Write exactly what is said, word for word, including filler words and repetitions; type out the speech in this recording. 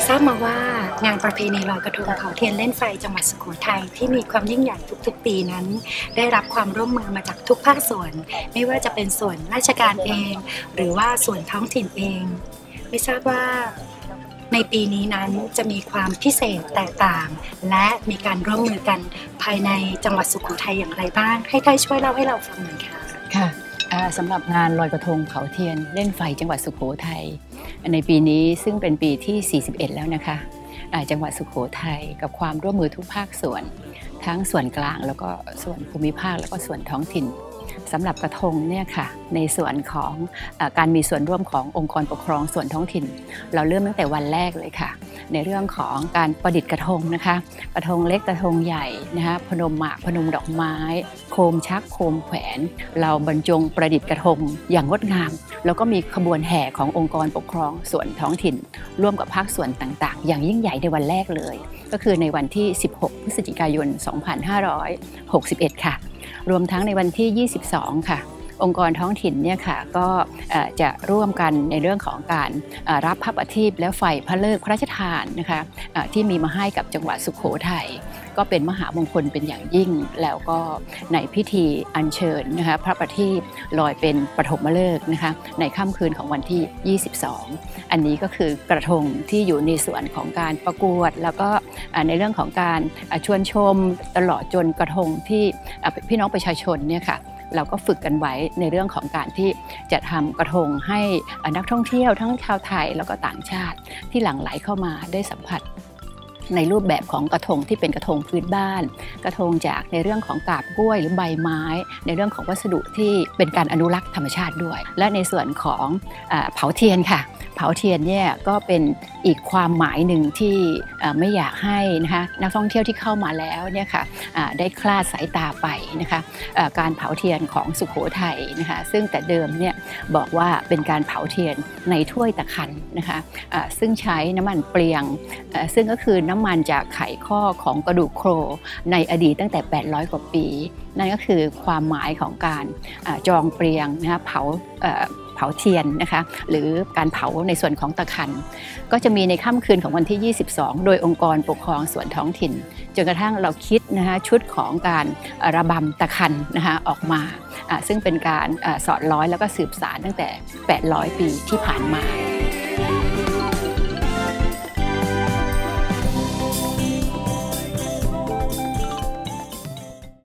ทราบมาว่างานประเพณีลอยกระทงเผาเทียนเล่นไฟจังหวัดสุโขทัยที่มีความยิ่งใหญ่ทุกๆปีนั้นได้รับความร่วมมือมาจากทุกภาคส่วนไม่ว่าจะเป็นส่วนราชการเองหรือว่าส่วนท้องถิ่นเองไม่ทราบว่าในปีนี้นั้นจะมีความพิเศษแตกต่างและมีการร่วมมือกันภายในจังหวัดสุโขทัยอย่างไรบ้างให้ได้ช่วยเล่าให้เราฟังหน่อยค่ะค่ะสำหรับงานลอยกระทงเผาเทียนเล่นไฟจังหวัดสุโขทัยในปีนี้ซึ่งเป็นปีที่สี่สิบเอ็ดแล้วนะคะจังหวัดสุโขทัยกับความร่วมมือทุกภาคส่วนทั้งส่วนกลางแล้วก็ส่วนภูมิภาคแล้วก็ส่วนท้องถิ่นสำหรับกระทงเนี่ยค่ะในส่วนของการมีส่วนร่วมขององค์กรปกครองส่วนท้องถิ่นเราเริ่มตั้งแต่วันแรกเลยค่ะในเรื่องของการประดิษฐ์กระทงนะคะกระทงเล็กกระทงใหญ่นะคะพนมหมากพนมดอกไม้โคมชักโคมแขวนเราบรรจงประดิษฐ์กระทงอย่างงดงามแล้วก็มีขบวนแห่ขององค์กรปกครองส่วนท้องถิ่นร่วมกับภาคส่วนต่างๆอย่างยิ่งใหญ่ในวันแรกเลยก็คือในวันที่สิบหกพฤศจิกายนสองพันห้าร้อยหกสิบเอ็ดค่ะรวมทั้งในวันที่ยี่สิบสองค่ะองค์กรท้องถิ่นเนี่ยค่ะก็จะร่วมกันในเรื่องของการรับพระประทีปและไฟพระฤกษ์พระราชทานนะคะที่มีมาให้กับจังหวัดสุโขทัยก็เป็นมหามงคลเป็นอย่างยิ่งแล้วก็ในพิธีอัญเชิญนะคะพระประทีปลอยเป็นปฐมฤกษ์นะคะในค่ำคืนของวันที่ยี่สิบสองอันนี้ก็คือกระทงที่อยู่ในส่วนของการประกวดแล้วก็ในเรื่องของการชวนชมตลอดจนกระทงที่พี่น้องประชาชนเนี่ยค่ะเราก็ฝึกกันไว้ในเรื่องของการที่จะทำกระทงให้นักท่องเที่ยวทั้งชาวไทยแล้วก็ต่างชาติที่หลั่งไหลเข้ามาได้สัมผัสในรูปแบบของกระทงที่เป็นกระทงพื้นบ้านกระทงจากในเรื่องของกาบกล้วยหรือใบไม้ในเรื่องของวัสดุที่เป็นการอนุรักษ์ธรรมชาติด้วยและในส่วนของเผาเทียนค่ะเผาเทียนเนี่ยก็เป็นอีกความหมายหนึ่งที่ไม่อยากให้นะคะนักท่องเที่ยวที่เข้ามาแล้วเนี่ยค่ะได้คลาดสายตาไปนะคะการเผาเทียนของสุโขทัยนะคะซึ่งแต่เดิมเนี่ยบอกว่าเป็นการเผาเทียนในถ้วยตะขันนะคะซึ่งใช้น้ำมันเปลียงซึ่งก็คือน้ำมันจากไขข้อของกระดูกโคในอดีตตั้งแต่แปดร้อยกว่าปีนั่นก็คือความหมายของการจองเปลียงนะคะเผาเผาเทียนนะคะหรือการเผาในส่วนของตะขันก็จะมีในค่ำคืนของวันที่ยี่สิบสองโดยองค์กรปกครองส่วนท้องถิ่นจนกระทั่งเราคิดนะคะชุดของการระบำตะขันนะคะออกมาซึ่งเป็นการสอดร้อยแล้วก็สืบสานตั้งแต่แปดร้อยปีที่ผ่านมา